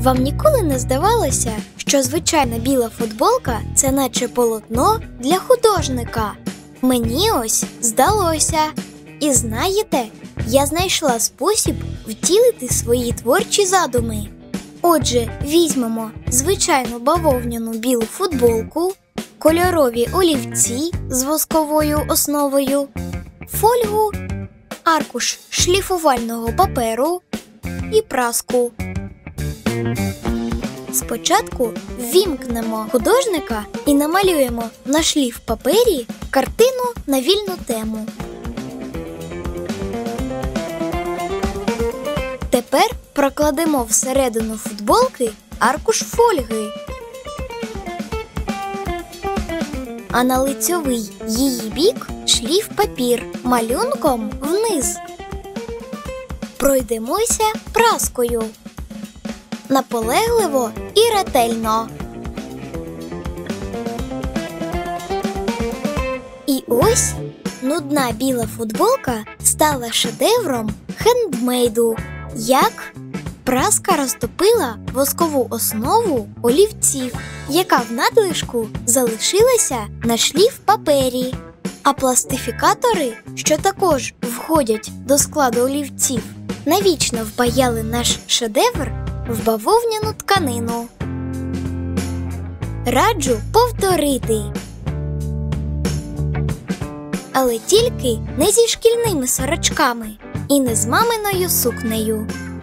Вам ніколи не здавалося, що звичайна біла футболка – це наче полотно для художника? Мені ось здалося. І знаєте, я знайшла спосіб втілити свої творчі задуми. Отже, візьмемо звичайну бавовняну білу футболку, кольорові олівці з восковою основою, фольгу, аркуш шліфувального паперу і праску. Спочатку ввімкнемо художника і намалюємо на шліф-папері картину на вільну тему. Тепер прокладемо всередину футболки аркуш фольги, а на лицьовий її бік шліф-папір малюнком вниз. Пройдемося праскою. Наполегливо і ретельно. І ось нудна біла футболка стала шедевром хендмейду. Як? Праска розтопила воскову основу олівців, яка в надлишку залишилася на шліф-папері. А пластифікатори, що також входять до складу олівців, навічно впаяли наш шедевр в бавовняну тканину. Раджу повторити. Але тільки не зі шкільними сорочками і не з маминою сукнею.